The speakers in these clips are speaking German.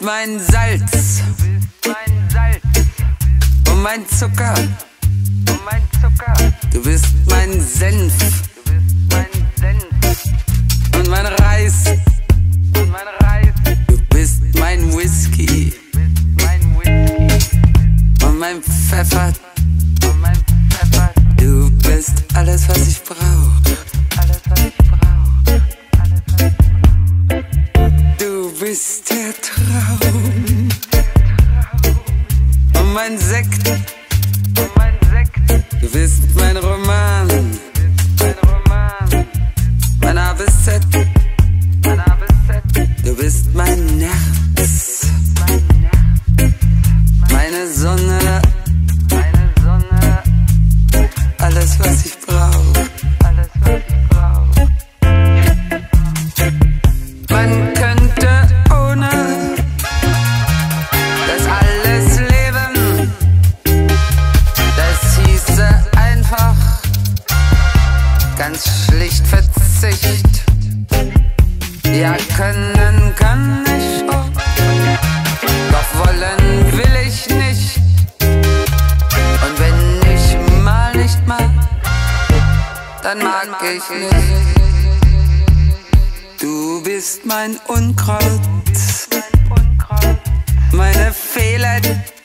mein Salz und mein Zucker. Du bist mein Senf und mein Reis. Du bist mein Whisky und mein Pfeffer. Du bist alles, was ich brauch. Du bist der Traum und mein Sekt. Du bist mein Roman, mein A bis Z. Du bist mein Nerz, meine Sonne, alles, was ich brauch. Man könnte ohne das alles leben. Das hieße einfach ganz schlicht Verzicht. Ja, können kann ich auch, doch wollen will ich nicht. Und wenn ich mal nicht mag, dann mag ich nicht. Du bist mein Unkraut, meine Fehler.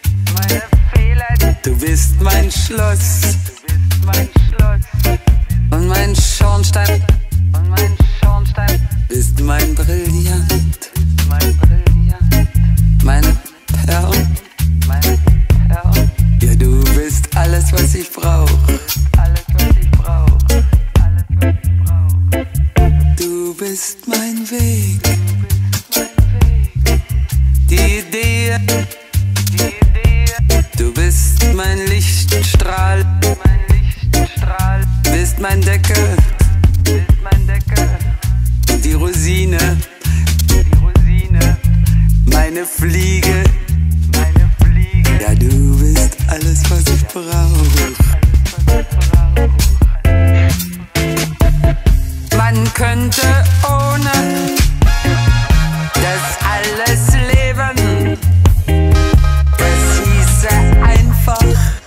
Du bist mein Schloss und mein Schornstein. Bist mein Brillant, meine Perlen. Ja, du bist alles, was ich brauch. Du bist mein Weg, die Idee. Du bist mein Lichtstrahl, bist mein Deckel, die Rosine, meine Fliege. Ja, du bist alles, was ich brauch. Man könnte ohne das alles leben. Das hieße einfach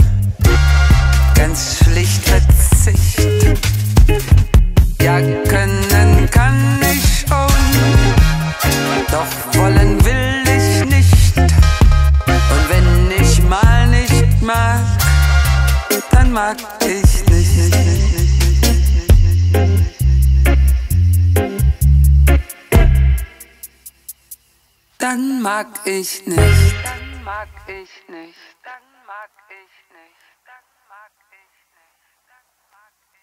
ganz schlicht Verzicht. Ja, können kann ich schon, doch wollen will ich nicht. Und wenn ich mal nicht mag, dann mag ich nicht. Dann mag ich nicht.